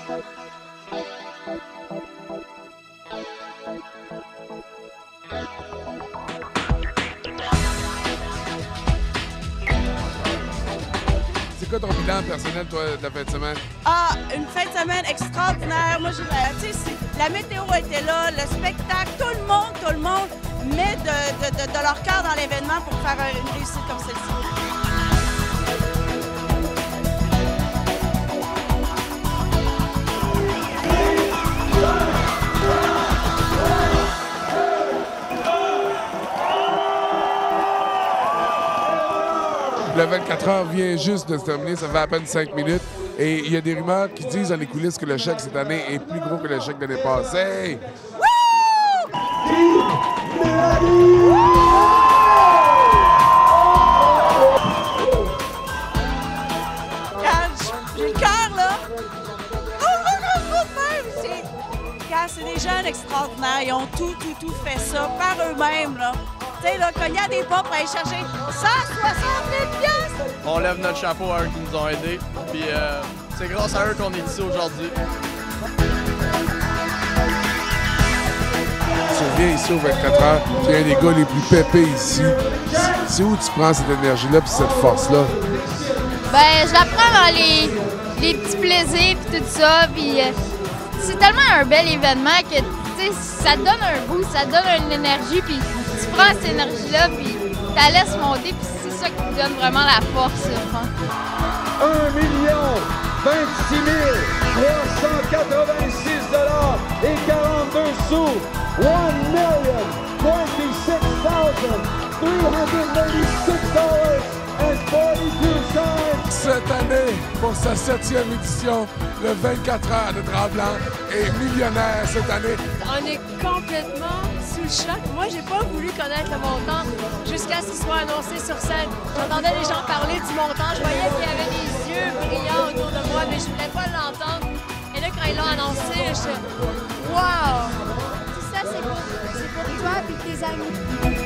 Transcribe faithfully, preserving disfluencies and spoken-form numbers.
C'est quoi ton bilan personnel, toi, de la fin de semaine? Ah, une fin de semaine extraordinaire. Moi, tu sais, la météo était là, le spectacle, tout le monde, tout le monde met de, de, de, de leur cœur dans l'événement pour faire une réussite comme celle-ci. Le vingt-quatre heures vient juste de se terminer, ça fait à peine cinq minutes. Et il y a des rumeurs qui disent dans les coulisses que le chèque cette année est plus gros que le chèque de l'année passée. J'ai le cœur, là! C'est des jeunes extraordinaires. Ils ont tout, tout, tout fait ça par eux-mêmes, là. Tu sais, là, cogner à des portes pour aller chercher cent soixante mille piastres! On lève notre chapeau à eux qui nous ont aidés. Puis euh, c'est grâce à eux qu'on est ici aujourd'hui. Tu reviens ici au vingt-quatre heures, tu es un des gars les plus pépés ici. C'est où tu prends cette énergie-là et cette force-là? Ben, je la prends dans les, les petits plaisirs puis tout ça. Puis euh, c'est tellement un bel événement que ça te donne un boost, ça te donne une énergie. Puis tu prends cette énergie-là puis tu la laisses monter. Puis c'est ça qui te donne vraiment la force, je pense. un million vingt-six mille trois cent quatre-vingt-six dollars et quarante-deux sous. one million twenty-six thousand three hundred eighty-six dollars and forty-two cents. Cette année, pour sa septième édition, le vingt-quatre heures de Tremblant est millionnaire cette année. On est complètement sous le choc. Moi, j'ai pas voulu connaître le montant jusqu'à ce qu'il soit annoncé sur scène. J'entendais les gens parler du montant. Je voyais qu'il y avait des yeux brillants autour de moi, mais je voulais pas l'entendre. Et là, quand ils l'ont annoncé, je suis « Wow! » Tout ça, c'est pour, c'est pour toi et tes amis.